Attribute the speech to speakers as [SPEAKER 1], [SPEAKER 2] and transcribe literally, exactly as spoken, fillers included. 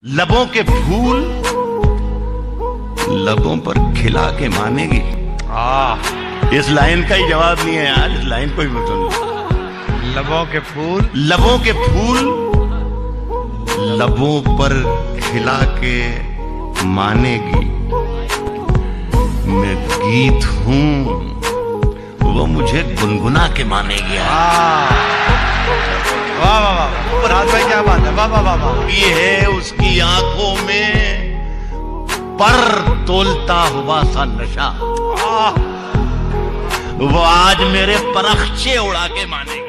[SPEAKER 1] लबों के फूल लबों पर खिला के मानेगी।
[SPEAKER 2] आह,
[SPEAKER 1] इस लाइन का ही जवाब नहीं है यार, इस लाइन को ही मत सुन।
[SPEAKER 2] लबों के फूल
[SPEAKER 1] लबों के फूल लबों पर खिला के मानेगी। मैं गीत हूं वो मुझे गुनगुना के मानेगी।
[SPEAKER 2] वाह वाह वाह, फरहाद भाई क्या बात है, वाह वाह वाह वाह।
[SPEAKER 1] ये है उसकी आंखों में पर तोलता हुआ सा नशा, वो आज मेरे परखचे उड़ा के मानेगी।